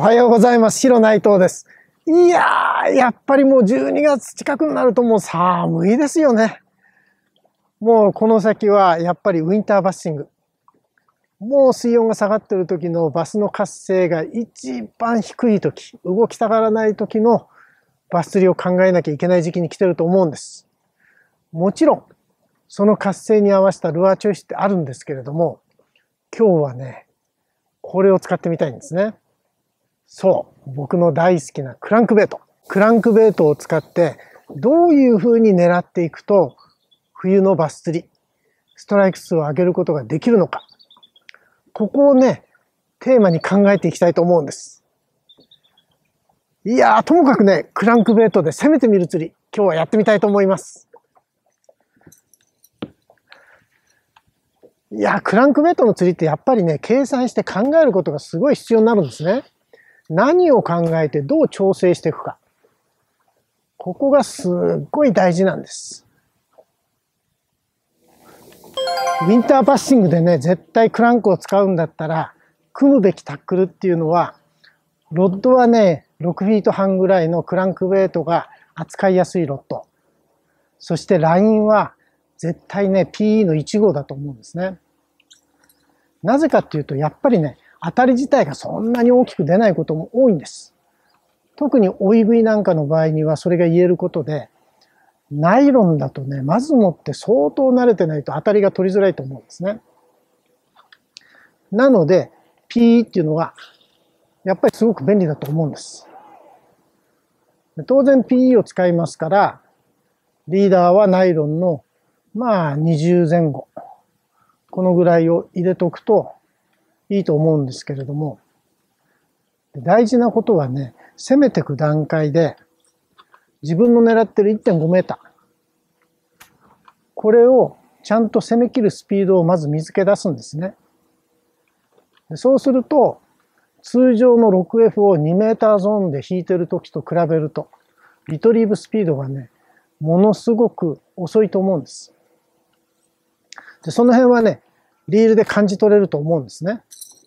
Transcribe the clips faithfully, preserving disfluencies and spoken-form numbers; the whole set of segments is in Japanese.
はようございます。白内藤です。いやー、やっぱりもうじゅうにがつ近くになるともう寒いですよね。もうこの先はやっぱりウィンターバッシング。もう水温が下がってる時のバスの活性が一番低い時、動きたがらない時のバス釣りを考えなきゃいけない時期に来てると思うんです。もちろん、その活性に合わせたルアーチョイスってあるんですけれども、今日はね、これを使ってみたいんですね。そう、僕の大好きなクランクベイト。クランクベイトを使ってどういう風に狙っていくと冬のバス釣り、ストライク数を上げることができるのか。ここをね、テーマに考えていきたいと思うんです。いやー、ともかくね、クランクベイトで攻めてみる釣り、今日はやってみたいと思います。いやー、クランクベイトの釣りってやっぱりね、計算して考えることがすごい必要になるんですね。何を考えてどう調整していくか。ここがすっごい大事なんです。ウィンターバッシングでね、絶対クランクを使うんだったら、組むべきタックルっていうのは、ロッドはね、ろくフィートはんぐらいのクランクベイトが扱いやすいロッド。そしてラインは絶対ね、ピーイー のいち号だと思うんですね。なぜかっていうと、やっぱりね、当たり自体がそんなに大きく出ないことも多いんです。特に追い食いなんかの場合にはそれが言えることで、ナイロンだとね、まずもって相当慣れてないと当たりが取りづらいと思うんですね。なので、ピー っていうのは、やっぱりすごく便利だと思うんです。当然 ピーイー を使いますから、リーダーはナイロンの、まあにじゅうぜん後。このぐらいを入れとくといいと思うんですけれども、大事なことはね、攻めていく段階で、自分の狙ってる いってんごメーター。これをちゃんと攻め切るスピードをまず見つけ出すんですね。そうすると、通常の ろくエフ をにメーターゾーンで引いてる時と比べると、リトリーブスピードがね、ものすごく遅いと思うんです。で、その辺はね、リールで感じ取れると思うんですね。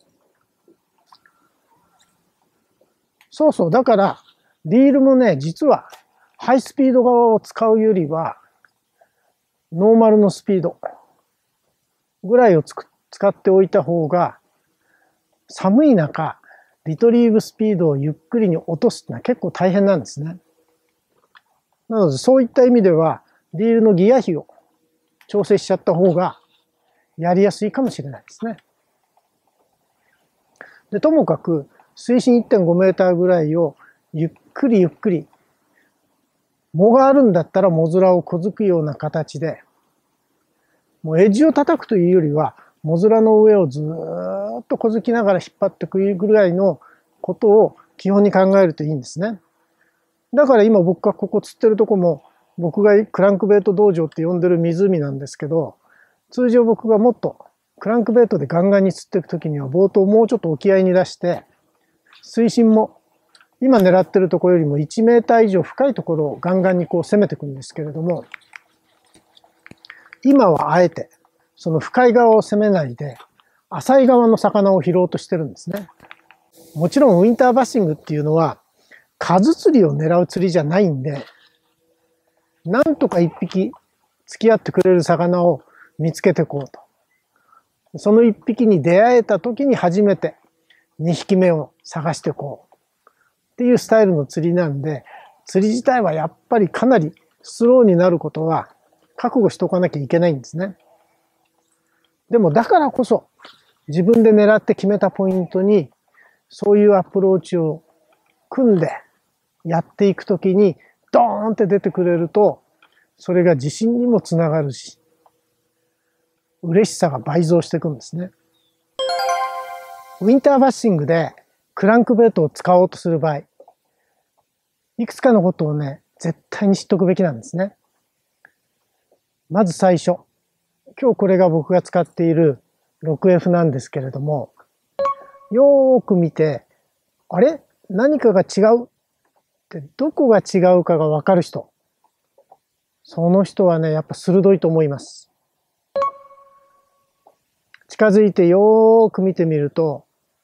そうそう。だから、リールもね、実は、ハイスピード側を使うよりは、ノーマルのスピードぐらいをつく使っておいた方が、寒い中、リトリーブスピードをゆっくりに落とすってのは結構大変なんですね。なので、そういった意味では、リールのギア比を調整しちゃった方が、やりやすいかもしれないですね。で、ともかく、水深 いってんごメーターぐらいをゆっくりゆっくり、藻があるんだったら藻面を小突くような形で、もうエッジを叩くというよりは、藻面の上をずーっと小突きながら引っ張ってくるぐらいのことを基本に考えるといいんですね。だから今僕がここ釣ってるとこも、僕がクランクベイト道場って呼んでる湖なんですけど、通常僕がもっとクランクベイトでガンガンに釣っていくときには冒頭もうちょっと沖合に出して、水深も今狙ってるところよりもいちメーター以上深いところをガンガンにこう攻めていくんですけれども、今はあえてその深い側を攻めないで浅い側の魚を拾おうとしてるんですね。もちろんウィンターバッシングっていうのは数釣りを狙う釣りじゃないんで、なんとか一匹付き合ってくれる魚を見つけていこうと。その一匹に出会えた時に初めて二匹目を探していこうっていうスタイルの釣りなんで、釣り自体はやっぱりかなりスローになることは覚悟しておかなきゃいけないんですね。でもだからこそ自分で狙って決めたポイントにそういうアプローチを組んでやっていくときにドーンって出てくれると、それが自信にもつながるし、嬉しさが倍増していくんですね。ウィンターバッシングでクランクベイトを使おうとする場合、いくつかのことをね、絶対に知っておくべきなんですね。まず最初。今日これが僕が使っている ろくエフ なんですけれども、よーく見て、あれ？何かが違うってどこが違うかがわかる人。その人はね、やっぱ鋭いと思います。近づいてよーく見てみると、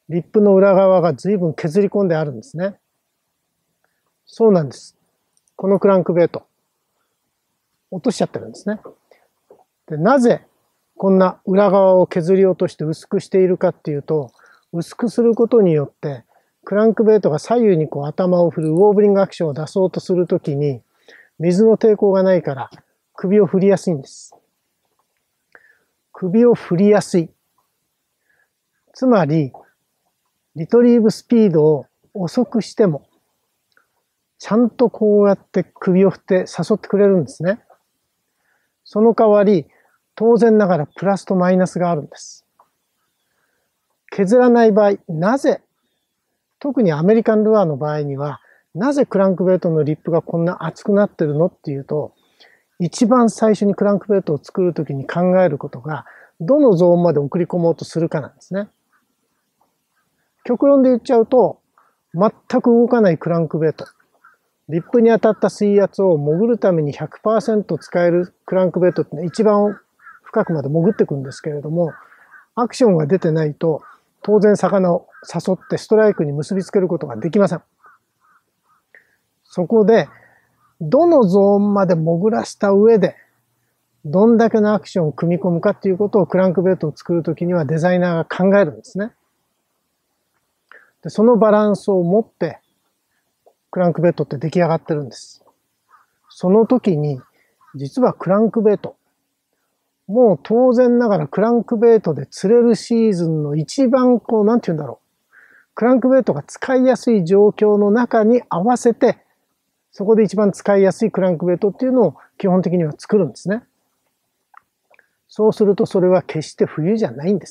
リップの裏側が随分削り込んであるんですね。そうなんです。このクランクベイト、落としちゃってるんですね。で、なぜこんな裏側を削り落として薄くしているかっていうと、薄くすることによって、クランクベイトが左右にこう頭を振るウォーブリングアクションを出そうとするときに、水の抵抗がないから首を振りやすいんです。首を振りやすい。つまり、リトリーブスピードを遅くしても、ちゃんとこうやって首を振って誘ってくれるんですね。その代わり、当然ながらプラスとマイナスがあるんです。削らない場合、なぜ、特にアメリカンルアーの場合には、なぜクランクベイトのリップがこんな厚くなってるのっていうと、一番最初にクランクベイトを作るときに考えることが、どのゾーンまで送り込もうとするかなんですね。極論で言っちゃうと、全く動かないクランクベイト。リップに当たった水圧を潜るために ひゃくパーセント 使えるクランクベイトってのは一番深くまで潜っていくんですけれども、アクションが出てないと、当然魚を誘ってストライクに結びつけることができません。そこで、どのゾーンまで潜らした上で、どんだけのアクションを組み込むかっていうことをクランクベイトを作るときにはデザイナーが考えるんですね。で、そのバランスを持って、クランクベイトって出来上がってるんです。その時に、実はクランクベイト、もう当然ながらクランクベイトで釣れるシーズンの一番こう、なんて言うんだろう。クランクベイトが使いやすい状況の中に合わせて、そこで一番使いやすいクランクベイトっていうのを基本的には作るんですね。そうするとそれは決して冬じゃないんです。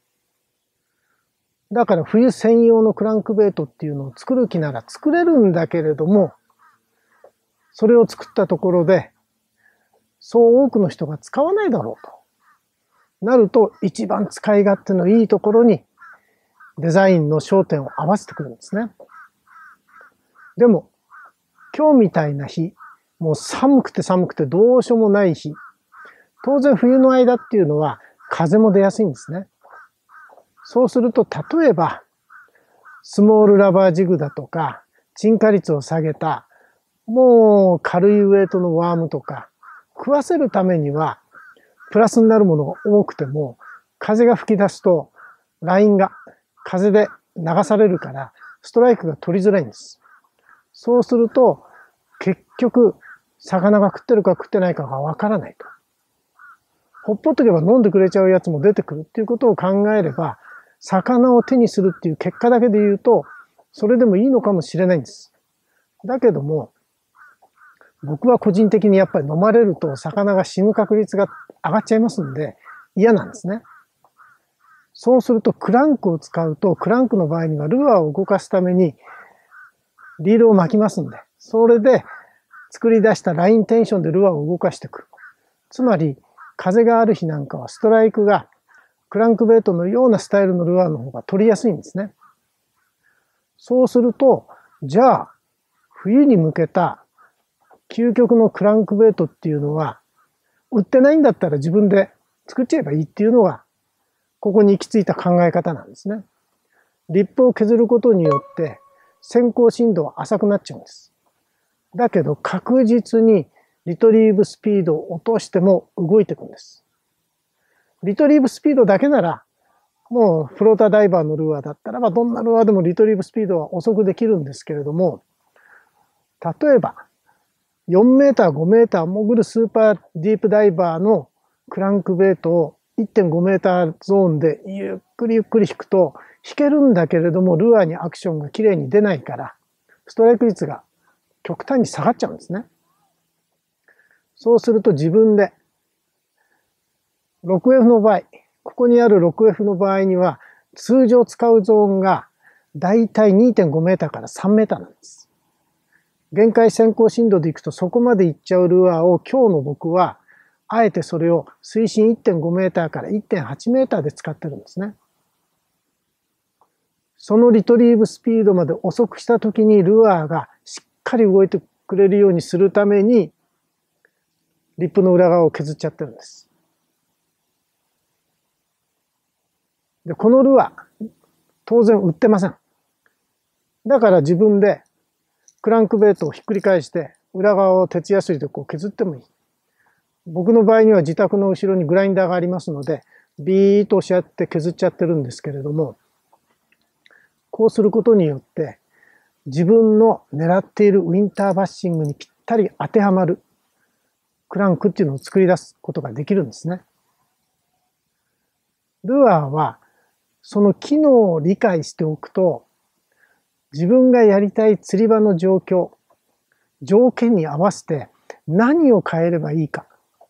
だから冬専用のクランクベイトっていうのを作る気なら作れるんだけれども、それを作ったところで、そう多くの人が使わないだろうと。なると一番使い勝手のいいところにデザインの焦点を合わせてくるんですね。でも、今日みたいな日、もう寒くて寒くてどうしようもない日、当然冬の間っていうのは風も出やすいんですね。そうすると、例えば、スモールラバージグだとか、沈下率を下げた、もう軽いウエイトのワームとか、食わせるためには、プラスになるものが多くても、風が吹き出すと、ラインが風で流されるから、ストライクが取りづらいんです。そうすると、結局、魚が食ってるか食ってないかがわからないと。ほっぽっとけば飲んでくれちゃうやつも出てくるっていうことを考えれば、魚を手にするっていう結果だけで言うと、それでもいいのかもしれないんです。だけども、僕は個人的にやっぱり飲まれると魚が死ぬ確率が上がっちゃいますんで嫌なんですね。そうするとクランクを使うと、クランクの場合にはルアーを動かすためにリールを巻きますんで、それで作り出したラインテンションでルアーを動かしていく。つまり風がある日なんかはストライクがクランクベイトのようなスタイルのルアーの方が取りやすいんですね。そうすると、じゃあ冬に向けた究極のクランクベイトっていうのは、売ってないんだったら自分で作っちゃえばいいっていうのが、ここに行き着いた考え方なんですね。リップを削ることによって、先行振動は浅くなっちゃうんです。だけど確実にリトリーブスピードを落としても動いていくんです。リトリーブスピードだけなら、もうフローターダイバーのルアーだったらば、どんなルアーでもリトリーブスピードは遅くできるんですけれども、例えば、よんメーター、ごメーター潜るスーパーディープダイバーのクランクベイトを いってんごメーターゾーンでゆっくりゆっくり引くと、引けるんだけれどもルアーにアクションがきれいに出ないから、ストライク率が極端に下がっちゃうんですね。そうすると自分で ろくエフ の場合、ここにある ろくエフ の場合には通常使うゾーンがだいたい にてんごメーターからさんメーターなんです。限界先行振動でいくとそこまでいっちゃうルアーを今日の僕はあえてそれを水深 いってんごメーターから いってんはちメーターで使ってるんですね。そのリトリーブスピードまで遅くした時にルアーがしっかり動いてくれるようにするためにリップの裏側を削っちゃってるんです。で、このルアー、 当然売ってません。だから自分でクランクベイトをひっくり返して裏側を鉄ヤスリでこう削ってもいい。僕の場合には自宅の後ろにグラインダーがありますので、ビーッと押し合って削っちゃってるんですけれども、こうすることによって自分の狙っているウィンターバッシングにぴったり当てはまるクランクっていうのを作り出すことができるんですね。ルアーはその機能を理解しておくと、自分がやりたい釣り場の状況、条件に合わせて何を変えればいいか。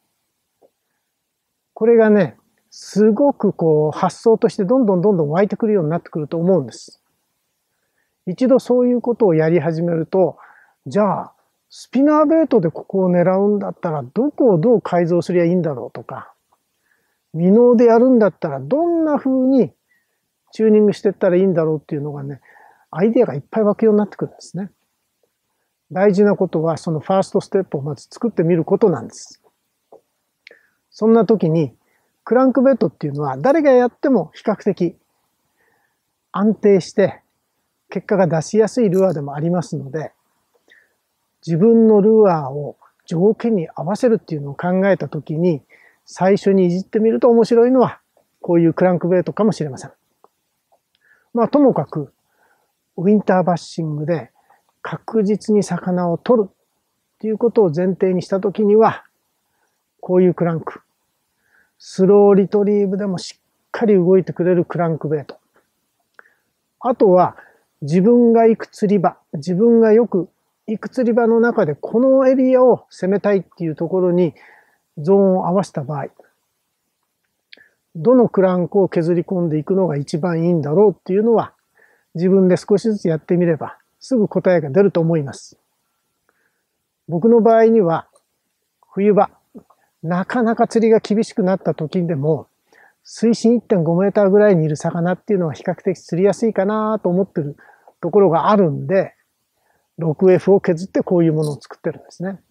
これがね、すごくこう発想としてどんどんどんどん湧いてくるようになってくると思うんです。一度そういうことをやり始めると、じゃあスピナーベイトでここを狙うんだったらどこをどう改造すりゃいいんだろうとか、ミノーでやるんだったらどんな風にチューニングしていったらいいんだろうっていうのがね、アイデアがいっぱい湧くようになってくるんですね。大事なことはそのファーストステップをまず作ってみることなんです。そんな時にクランクベットっていうのは誰がやっても比較的安定して結果が出しやすいルアーでもありますので、自分のルアーを条件に合わせるっていうのを考えた時に最初にいじってみると面白いのはこういうクランクベイトかもしれません。まあともかくウィンターバッシングで確実に魚を取るっていうことを前提にしたときには、こういうクランク、スローリトリーブでもしっかり動いてくれるクランクベイト。あとは自分が行く釣り場、自分がよく行く釣り場の中でこのエリアを攻めたいっていうところにゾーンを合わせた場合、どのクランクを削り込んでいくのが一番いいんだろうっていうのは、自分で少しずつやってみればすぐ答えが出ると思います。僕の場合には冬場、なかなか釣りが厳しくなった時でも水深 いってんごメーターぐらいにいる魚っていうのは比較的釣りやすいかなと思ってるところがあるんで ろくエフ を削ってこういうものを作ってるんですね。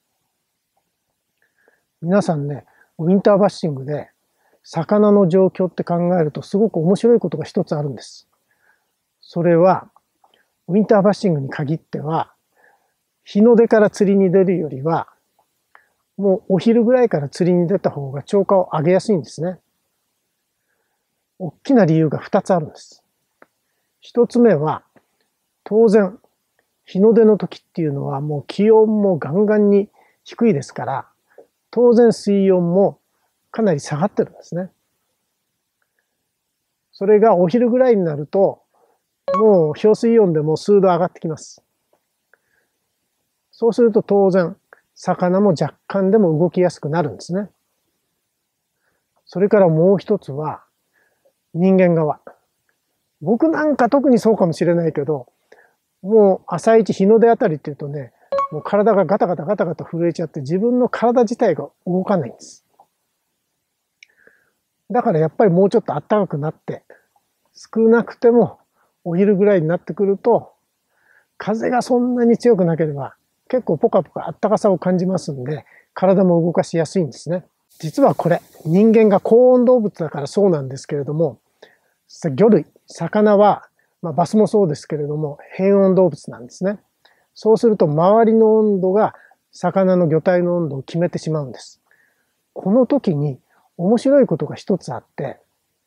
皆さんね、ウィンターバッシングで魚の状況って考えるとすごく面白いことが一つあるんです。それは、ウィンターバッシングに限っては、日の出から釣りに出るよりは、もうお昼ぐらいから釣りに出た方が超過を上げやすいんですね。大きな理由が二つあるんです。一つ目は、当然、日の出の時っていうのはもう気温もガンガンに低いですから、当然水温もかなり下がってるんですね。それがお昼ぐらいになると、もう氷水温でも数度上がってきます。そうすると当然、魚も若干でも動きやすくなるんですね。それからもう一つは、人間側。僕なんか特にそうかもしれないけど、もう朝一日の出あたりっていうとね、もう体がガタガタガタガタ震えちゃって自分の体自体が動かないんです。だからやっぱりもうちょっと暖かくなって、少なくてもお昼ぐらいになってくると、風がそんなに強くなければ結構ポカポカ暖かさを感じますんで、体も動かしやすいんですね。実はこれ、人間が高温動物だからそうなんですけれども、魚類、魚は、まあ、バスもそうですけれども、変温動物なんですね。そうすると周りの温度が魚の魚体の温度を決めてしまうんです。この時に面白いことが一つあって、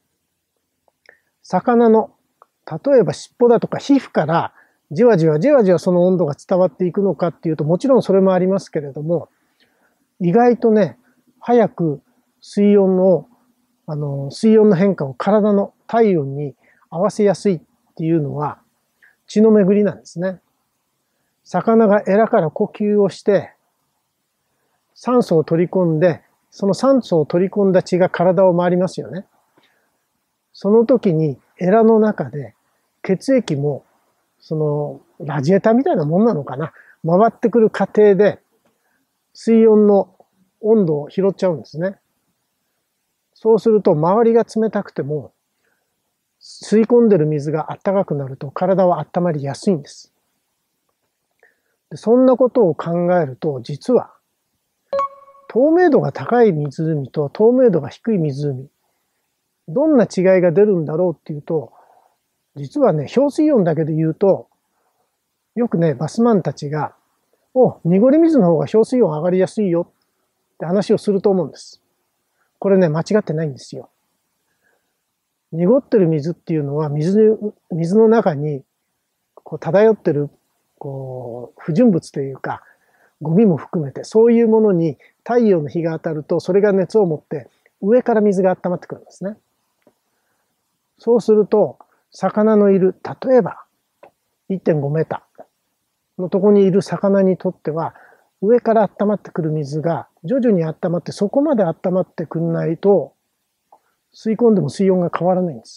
魚の、例えば尻尾だとか皮膚からじわじわじわじわその温度が伝わっていくのかっていうと、もちろんそれもありますけれども、意外とね、早く水温の、あの、水温の変化を体の体温に合わせやすいっていうのは血の巡りなんですね。魚がエラから呼吸をして酸素を取り込んで、その酸素を取り込んだ血が体を回りますよね。その時にエラの中で血液もそのラジエーターみたいなもんなのかな。回ってくる過程で水温の温度を拾っちゃうんですね。そうすると周りが冷たくても吸い込んでる水が暖かくなると体は温まりやすいんです。そんなことを考えると実は透明度が高い湖と透明度が低い湖、どんな違いが出るんだろうっていうと、 実はね、氷水温だけで言うと、よくね、バスマンたちが、お、濁り水の方が氷水温上がりやすいよって話をすると思うんです。これね、間違ってないんですよ。濁ってる水っていうのは、水、水の中に、こう、漂ってる、こう、不純物というか、ゴミも含めて、そういうものに太陽の日が当たると、それが熱を持って、上から水が温まってくるんですね。そうすると、魚のいる、例えば、いってんごメーターのところにいる魚にとっては、上から温まってくる水が徐々に温まって、そこまで温まってくんないと、吸い込んでも水温が変わらないんです。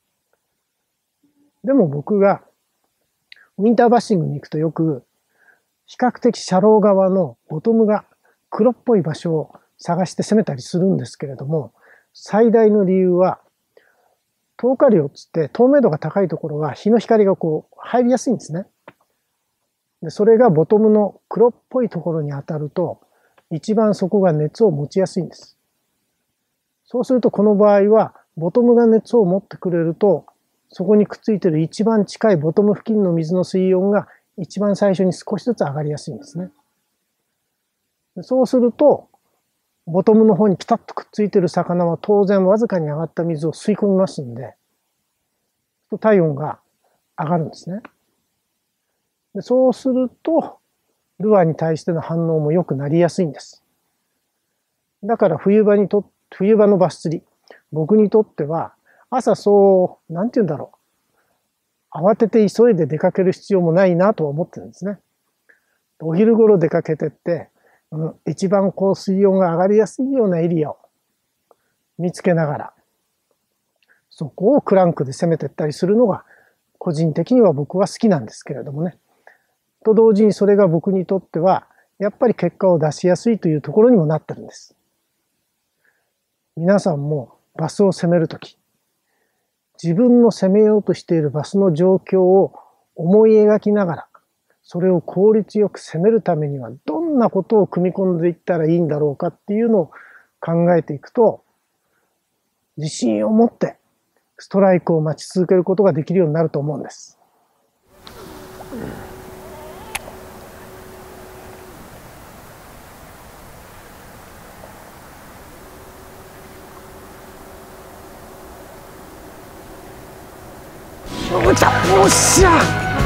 でも僕がウィンターバッシングに行くとよく、比較的シャロー側のボトムが黒っぽい場所を探して攻めたりするんですけれども、最大の理由は、透過量つって透明度が高いところは日の光がこう入りやすいんですね。でそれがボトムの黒っぽいところに当たると、一番そこが熱を持ちやすいんです。そうするとこの場合は、ボトムが熱を持ってくれると、そこにくっついている一番近いボトム付近の水の水温が一番最初に少しずつ上がりやすいんですね。そうすると、ボトムの方にピタッとくっついている魚は当然わずかに上がった水を吸い込みますんで、体温が上がるんですね。でそうすると、ルアーに対しての反応も良くなりやすいんです。だから冬場にと、冬場のバス釣り、僕にとっては、朝そう、なんて言うんだろう。慌てて急いで出かける必要もないなとは思ってるんですね。お昼頃出かけてって、うん、一番こう水温が上がりやすいようなエリアを見つけながら、そこをクランクで攻めていったりするのが、個人的には僕は好きなんですけれどもね。と同時にそれが僕にとっては、やっぱり結果を出しやすいというところにもなってるんです。皆さんもバスを攻めるとき、自分の攻めようとしているバスの状況を思い描きながら、それを効率よく攻めるためにはどんなことを組み込んでいったらいいんだろうかっていうのを考えていくと、自信を持ってストライクを待ち続けることができるようになると思うんです。おっしゃ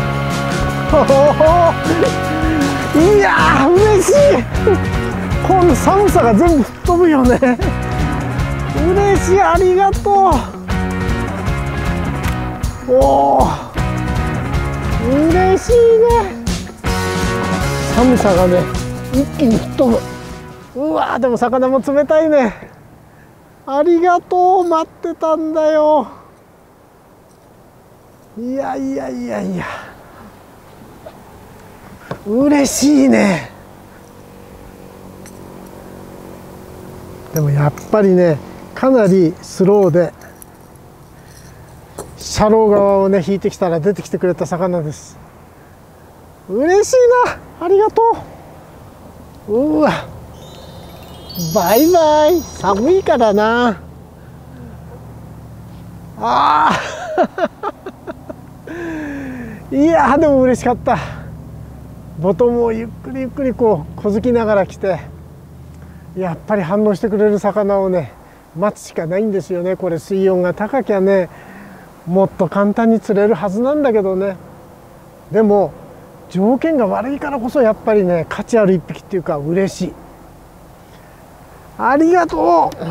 いやー嬉しいこの寒さが全部吹っ飛ぶよね嬉しいありがとうおお嬉しいね寒さがね一気に吹っ飛ぶうわーでも魚も冷たいねありがとう待ってたんだよいやいやいやいや嬉しいねでもやっぱりねかなりスローでシャロー側をね引いてきたら出てきてくれた魚です嬉しいなありがとううわバイバイ寒いからなあいやでも嬉しかったボトムをゆっくりゆっくりこう小突きながら来てやっぱり反応してくれる魚をね待つしかないんですよねこれ水温が高きゃねもっと簡単に釣れるはずなんだけどねでも条件が悪いからこそやっぱりね価値ある一匹っていうか嬉しいありがとう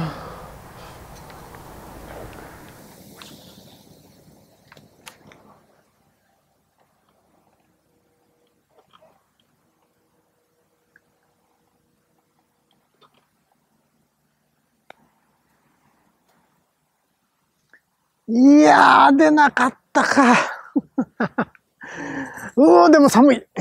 いやー、出なかったか。うお、でも寒い。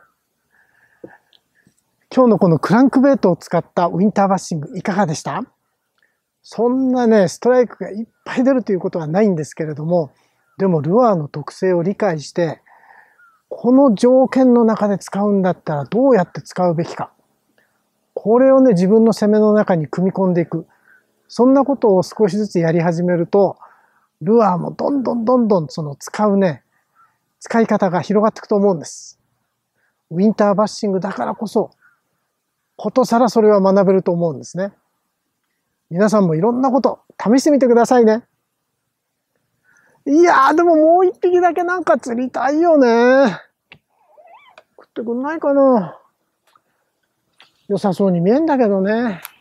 今日のこのクランクベイトを使ったウィンターバッシングいかがでした？そんなね、ストライクがいっぱい出るということはないんですけれども、でもルアーの特性を理解して、この条件の中で使うんだったらどうやって使うべきか。これをね、自分の攻めの中に組み込んでいく。そんなことを少しずつやり始めると、 ルアーもどんどんどんどんその使うね、使い方が広がっていくと思うんです。ウィンターバッシングだからこそ、ことさらそれは学べると思うんですね。皆さんもいろんなこと試してみてくださいね。いやーでももう一匹だけなんか釣りたいよね。食ってくんないかな。良さそうに見えんだけどね。